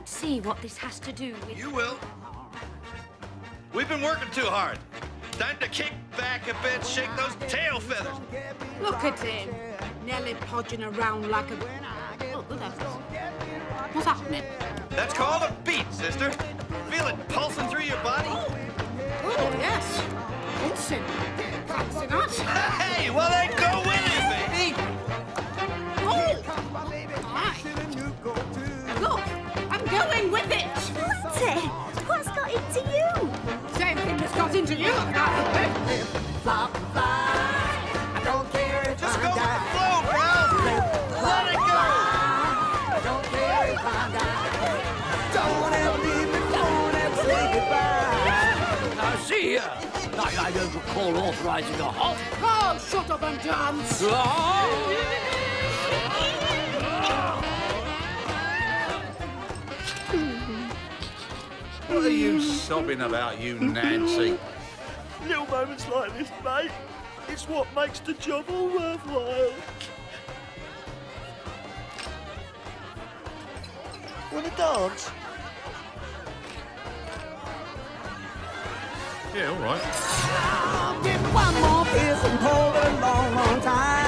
can't see what this has to do with... You will. We've been working too hard. Time to kick back a bit, shake those tail feathers. Look at him, nearly podging around like a... Oh, good heavens. What's happening? That's called a beat, sister. Feel it pulsing through your body? Oh, yes. Pulsing. Fancy that. Hey, well then go with it, baby. Oh! Aye. Look, I'm going with it. What's it? What's got into you? Same thing that's got into you. Flop, fly. I don't care if Just I go with die. the flow, pal. Let it go. I don't care if I die. Don't ever leave me, don't ever say goodbye. Now, see here. I don't recall authorizing a hop. Oh, shut up and dance. What are you sobbing about, you Nancy? Little moments like this, mate. It's what makes the job all worthwhile. Want to dance? Yeah, all right. I'll give one more kiss and hold a long, long time.